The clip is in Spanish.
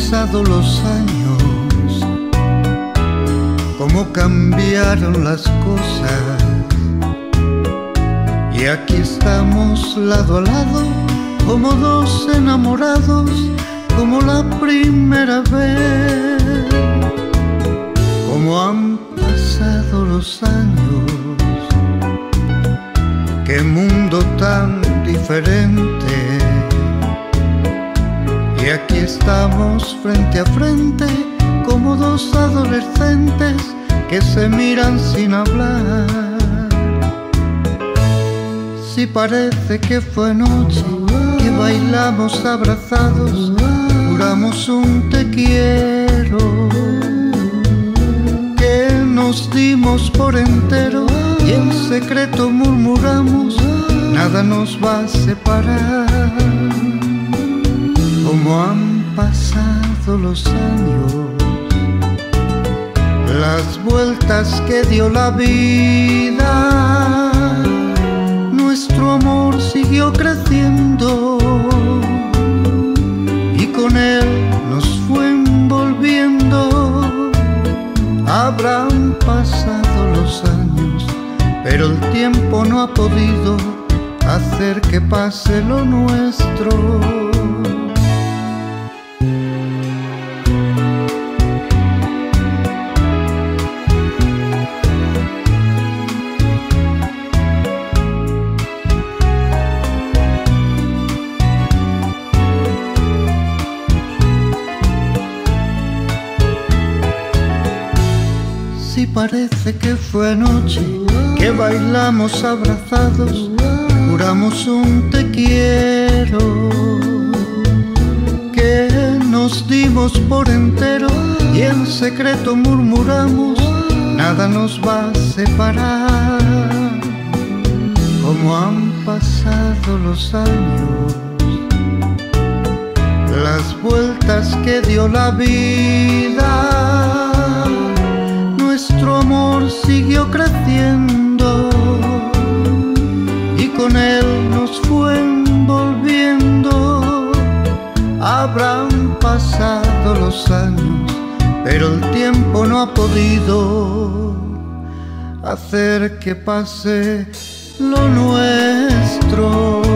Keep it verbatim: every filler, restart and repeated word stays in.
pasado los años, cómo cambiaron las cosas, y aquí estamos lado a lado, como dos enamorados, como la primera vez. Cómo han pasado los años, qué mundo tan diferente, y aquí estamos frente a frente, como dos adolescentes que se miran sin hablar. Si parece que fue noche, que bailamos abrazados, juramos un te quiero, que nos dimos por entero y en secreto murmuramos, nada nos va a separar. Como han pasado los años, las vueltas que dio la vida, nuestro amor siguió creciendo y con él nos fue envolviendo. Habrán pasado los años, pero el tiempo no ha podido hacer que pase lo nuestro. Si parece que fue anoche, que bailamos abrazados, juramos un te quiero, que nos dimos por entero y en secreto murmuramos, nada nos va a separar. Como han pasado los años, las vueltas que dio la vida, nuestro amor siguió creciendo y con él nos fue envolviendo. Habrán pasado los años, pero el tiempo no ha podido hacer que pase lo nuestro.